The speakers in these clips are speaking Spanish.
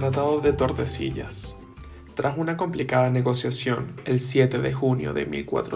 Tratado de Tordesillas. Tras una complicada negociación, el 7 de junio de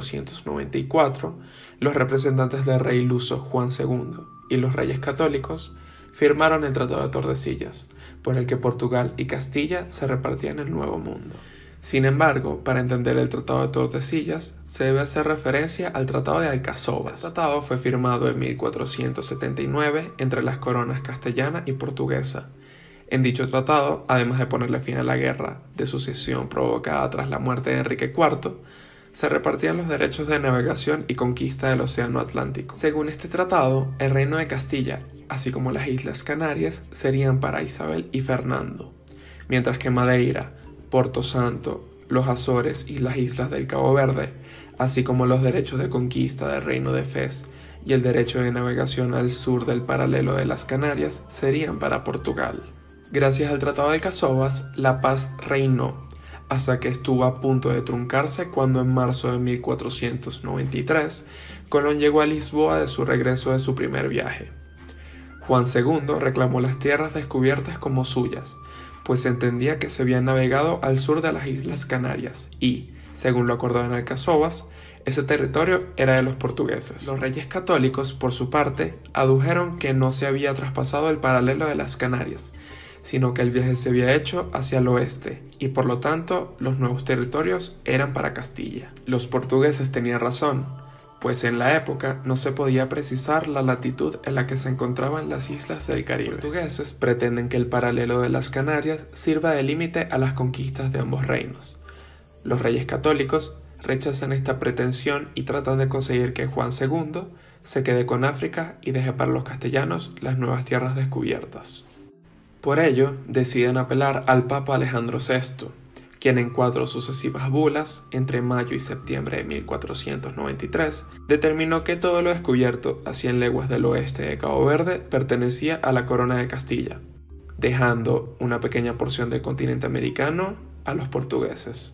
1494, los representantes del rey luso Juan II y los reyes católicos firmaron el Tratado de Tordesillas, por el que Portugal y Castilla se repartían el Nuevo Mundo. Sin embargo, para entender el Tratado de Tordesillas, se debe hacer referencia al Tratado de Alcazovas. El tratado fue firmado en 1479 entre las coronas castellana y portuguesa. En dicho tratado, además de ponerle fin a la guerra de sucesión provocada tras la muerte de Enrique IV, se repartían los derechos de navegación y conquista del Océano Atlántico. Según este tratado, el Reino de Castilla, así como las Islas Canarias, serían para Isabel y Fernando, mientras que Madeira, Porto Santo, los Azores y las Islas del Cabo Verde, así como los derechos de conquista del Reino de Fez y el derecho de navegación al sur del paralelo de las Canarias, serían para Portugal. Gracias al Tratado de Alcazovas, la paz reinó, hasta que estuvo a punto de truncarse cuando en marzo de 1493 Colón llegó a Lisboa de su regreso de su primer viaje. Juan II reclamó las tierras descubiertas como suyas, pues entendía que se habían navegado al sur de las Islas Canarias y, según lo acordado en Alcazovas, ese territorio era de los portugueses. Los reyes católicos, por su parte, adujeron que no se había traspasado el paralelo de las Canarias, sino que el viaje se había hecho hacia el oeste y por lo tanto los nuevos territorios eran para Castilla. Los portugueses tenían razón, pues en la época no se podía precisar la latitud en la que se encontraban las islas del Caribe. Los portugueses pretenden que el paralelo de las Canarias sirva de límite a las conquistas de ambos reinos. Los reyes católicos rechazan esta pretensión y tratan de conseguir que Juan II se quede con África y deje para los castellanos las nuevas tierras descubiertas. Por ello, deciden apelar al Papa Alejandro VI, quien en 4 sucesivas bulas, entre mayo y septiembre de 1493, determinó que todo lo descubierto a 100 leguas del oeste de Cabo Verde pertenecía a la corona de Castilla, dejando una pequeña porción del continente americano a los portugueses.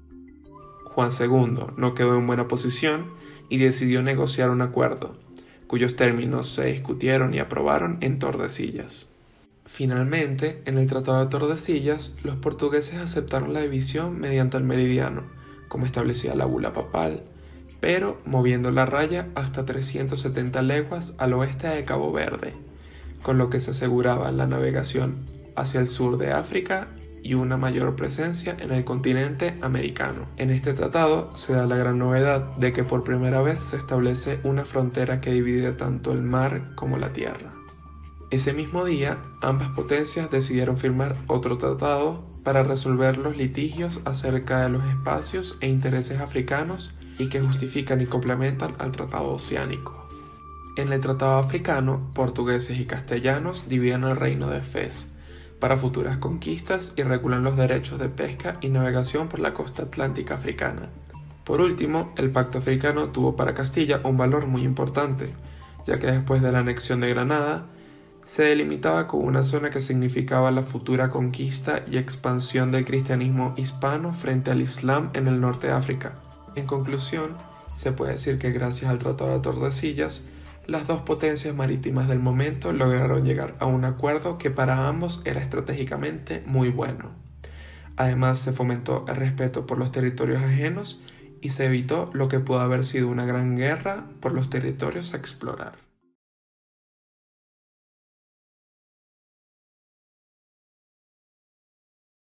Juan II no quedó en buena posición y decidió negociar un acuerdo, cuyos términos se discutieron y aprobaron en Tordesillas. Finalmente, en el Tratado de Tordesillas, los portugueses aceptaron la división mediante el meridiano, como establecía la bula papal, pero moviendo la raya hasta 370 leguas al oeste de Cabo Verde, con lo que se aseguraba la navegación hacia el sur de África y una mayor presencia en el continente americano. En este tratado se da la gran novedad de que por primera vez se establece una frontera que divide tanto el mar como la tierra. Ese mismo día, ambas potencias decidieron firmar otro tratado para resolver los litigios acerca de los espacios e intereses africanos y que justifican y complementan al Tratado Oceánico. En el Tratado Africano, portugueses y castellanos dividen el reino de Fez para futuras conquistas y regulan los derechos de pesca y navegación por la costa atlántica africana. Por último, el Pacto Africano tuvo para Castilla un valor muy importante, ya que después de la anexión de Granada, se delimitaba como una zona que significaba la futura conquista y expansión del cristianismo hispano frente al Islam en el norte de África. En conclusión, se puede decir que gracias al Tratado de Tordesillas, las dos potencias marítimas del momento lograron llegar a un acuerdo que para ambos era estratégicamente muy bueno. Además, se fomentó el respeto por los territorios ajenos y se evitó lo que pudo haber sido una gran guerra por los territorios a explorar.